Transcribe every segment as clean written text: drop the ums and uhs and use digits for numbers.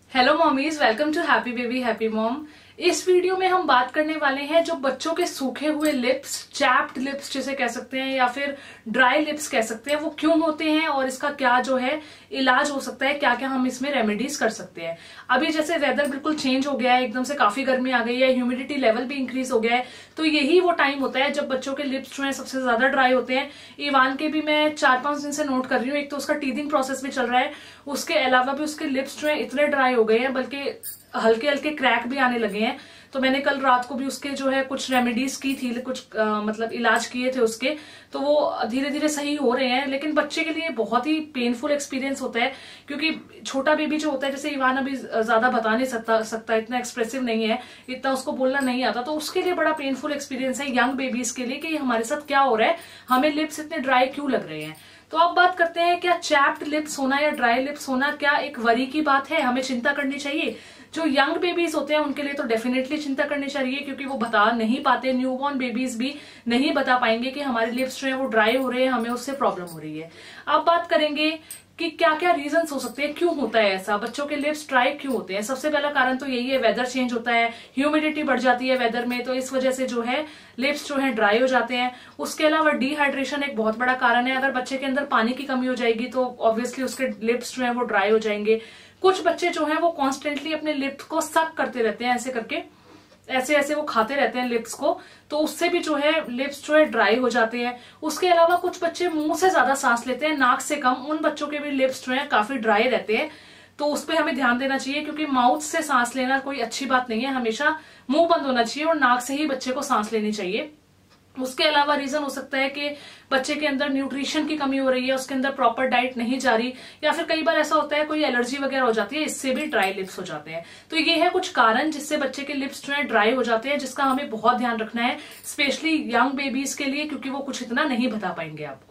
Hello mommies, welcome to happy baby happy mom. इस video में हम बात करने वाले हैं जो बच्चों के सूखे हुए लिप्स, चैप्ड लिप्स जिसे कह सकते हैं या फिर ड्राई लिप्स कह सकते हैं, वो क्यों होते हैं और इसका क्या जो है इलाज हो सकता है, क्या क्या हम इसमें रेमेडीज कर सकते हैं। अभी जैसे वेदर बिल्कुल चेंज हो गया है, एकदम से काफी गर्मी आ गई है, ह्यूमिडिटी लेवल भी इंक्रीज हो गया है, तो यही वो टाइम होता है जब बच्चों के लिप्स जो है सबसे ज्यादा ड्राई होते हैं। इवान के भी मैं 4-5 दिन से नोट कर रही हूँ, एक तो उसका टीथिंग प्रोसेस भी चल रहा है, उसके अलावा भी उसके लिप्स जो है इतने ड्राई हो गए हैं, बल्कि हल्के हल्के क्रैक भी आने लगे हैं। तो मैंने कल रात को भी उसके जो है कुछ रेमेडीज की थी, कुछ मतलब इलाज किए थे उसके, तो वो धीरे धीरे सही हो रहे हैं। लेकिन बच्चे के लिए बहुत ही पेनफुल एक्सपीरियंस होता है, क्योंकि छोटा बेबी जो होता है, जैसे इवान अभी ज्यादा बता नहीं सकता, इतना एक्सप्रेसिव नहीं है, इतना उसको बोलना नहीं आता, तो उसके लिए बड़ा पेनफुल एक्सपीरियंस है यंग बेबीज के लिए कि हमारे साथ क्या हो रहा है, हमें लिप्स इतने ड्राई क्यों लग रहे हैं। तो अब बात करते हैं, क्या चैप्ड लिप्स होना या ड्राई लिप्स होना क्या एक वरी की बात है, हमें चिंता करनी चाहिए। जो यंग बेबीज होते हैं उनके लिए तो डेफिनेटली चिंता करनी चाहिए, क्योंकि वो बता नहीं पाते, न्यूबॉर्न बेबीज भी नहीं बता पाएंगे कि हमारे लिप्स जो है वो ड्राई हो रहे हैं, हमें उससे प्रॉब्लम हो रही है। अब बात करेंगे कि क्या क्या रीजंस हो सकते हैं, क्यों होता है ऐसा, बच्चों के लिप्स ड्राई क्यों होते हैं। सबसे पहला कारण तो यही है, वेदर चेंज होता है, ह्यूमिडिटी बढ़ जाती है वेदर में, तो इस वजह से जो है लिप्स जो है ड्राई हो जाते हैं। उसके अलावा डिहाइड्रेशन एक बहुत बड़ा कारण है, अगर बच्चे के अंदर पानी की कमी हो जाएगी तो ऑब्वियसली उसके लिप्स जो है वो ड्राई हो जाएंगे। कुछ बच्चे जो है वो कॉन्स्टेंटली अपने लिप्स को सक करते रहते हैं, ऐसे करके ऐसे ऐसे वो खाते रहते हैं लिप्स को, तो उससे भी जो है लिप्स जो है ड्राई हो जाते हैं। उसके अलावा कुछ बच्चे मुंह से ज्यादा सांस लेते हैं, नाक से कम, उन बच्चों के भी लिप्स जो है काफी ड्राई रहते हैं, तो उस पर हमें ध्यान देना चाहिए, क्योंकि माउथ से सांस लेना कोई अच्छी बात नहीं है, हमेशा मुंह बंद होना चाहिए और नाक से ही बच्चे को सांस लेनी चाहिए। उसके अलावा रीजन हो सकता है कि बच्चे के अंदर न्यूट्रिशन की कमी हो रही है, उसके अंदर प्रॉपर डाइट नहीं जा रही, या फिर कई बार ऐसा होता है कोई एलर्जी वगैरह हो जाती है, इससे भी ड्राई लिप्स हो जाते हैं। तो ये है कुछ कारण जिससे बच्चे के लिप्स जो है ड्राई हो जाते हैं, जिसका हमें बहुत ध्यान रखना है, स्पेशली यंग बेबीज के लिए, क्योंकि वो कुछ इतना नहीं बता पाएंगे आपको।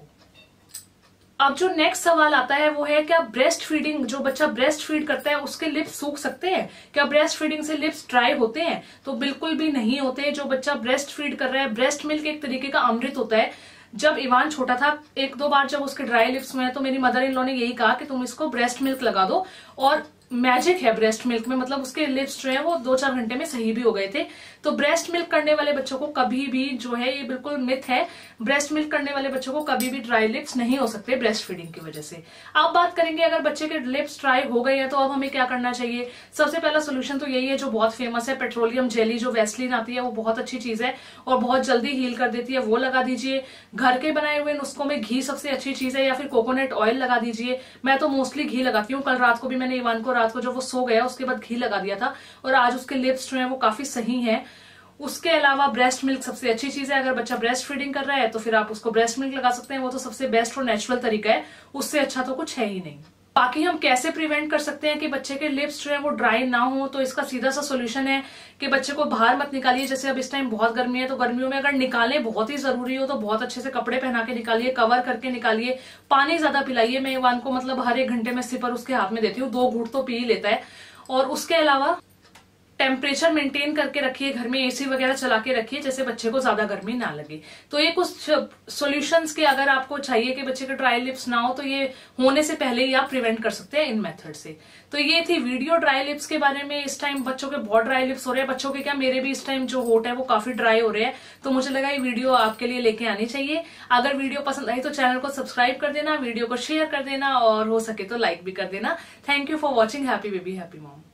अब जो नेक्स्ट सवाल आता है वो है, क्या ब्रेस्ट फीडिंग, जो बच्चा ब्रेस्ट फीड करता है उसके लिप्स सूख सकते हैं, क्या ब्रेस्ट फीडिंग से लिप्स ड्राई होते हैं। तो बिल्कुल भी नहीं होते। जो बच्चा ब्रेस्ट फीड कर रहा है, ब्रेस्ट मिल्क एक तरीके का अमृत होता है। जब इवान छोटा था, 1-2 बार जब उसके ड्राई लिप्स हुए तो मेरी मदर इन लॉ ने यही कहा कि तुम इसको ब्रेस्ट मिल्क लगा दो, और मैजिक है ब्रेस्ट मिल्क में, मतलब उसके लिप्स जो है वो 2-4 घंटे में सही भी हो गए थे। तो ब्रेस्ट मिल्क करने वाले बच्चों को कभी भी जो है, ये बिल्कुल मिथ है, ब्रेस्ट मिल्क करने वाले बच्चों को कभी भी ड्राई लिप्स नहीं हो सकते ब्रेस्ट फीडिंग की वजह से। अब बात करेंगे, अगर बच्चे के लिप्स ड्राई हो गए हैं तो अब हमें क्या करना चाहिए। सबसे पहला सोल्यूशन तो यही है जो बहुत फेमस है, पेट्रोलियम जेली, जो वैसलीन आती है, वो बहुत अच्छी चीज है और बहुत जल्दी हील कर देती है, वो लगा दीजिए। घर के बनाए हुए नुस्खों में घी सबसे अच्छी चीज है, या फिर कोकोनट ऑयल लगा दीजिए। मैं तो मोस्टली घी लगाती हूँ। कल रात को भी मैंने इवान को, रात को जब वो सो गया उसके बाद घी लगा दिया था, और आज उसके लिप्स जो है वो काफी सही है। उसके अलावा ब्रेस्ट मिल्क सबसे अच्छी चीज है, अगर बच्चा ब्रेस्ट फीडिंग कर रहा है तो फिर आप उसको ब्रेस्ट मिल्क लगा सकते हैं, वो तो सबसे बेस्ट और नेचुरल तरीका है, उससे अच्छा तो कुछ है ही नहीं। बाकी हम कैसे प्रिवेंट कर सकते हैं कि बच्चे के लिप्स जो है वो ड्राई ना हो, तो इसका सीधा सा सोल्यूशन है कि बच्चे को बाहर मत निकालिए। जैसे अब इस टाइम बहुत गर्मी है, तो गर्मियों में अगर निकालें बहुत ही जरूरी हो तो बहुत अच्छे से कपड़े पहना के निकालिए, कवर करके निकालिए, पानी ज्यादा पिलाइए। मैं इवान को मतलब हर 1 घंटे में सिपर उसके हाथ में देती हूँ, 2 घूंट तो पी ही लेता है। और उसके अलावा टेम्परेचर मेंटेन करके रखिए, घर में एसी वगैरह चला के रखिए, जैसे बच्चे को ज्यादा गर्मी ना लगे। तो ये कुछ सॉल्यूशंस के, अगर आपको चाहिए कि बच्चे के ड्राई लिप्स ना हो, तो ये होने से पहले ही आप प्रिवेंट कर सकते हैं इन मेथड से। तो ये थी वीडियो ड्राई लिप्स के बारे में। इस टाइम बच्चों के बहुत ड्राई लिप्स हो रहे हैं, बच्चों के क्या, मेरे भी इस टाइम जो होठ है वो काफी ड्राई हो रहे हैं, तो मुझे लगा ये वीडियो आपके लिए लेके आनी चाहिए। अगर वीडियो पसंद आई तो चैनल को सब्सक्राइब कर देना, वीडियो को शेयर कर देना, और हो सके तो लाइक भी कर देना। Thank you for watching. Happy baby happy mom.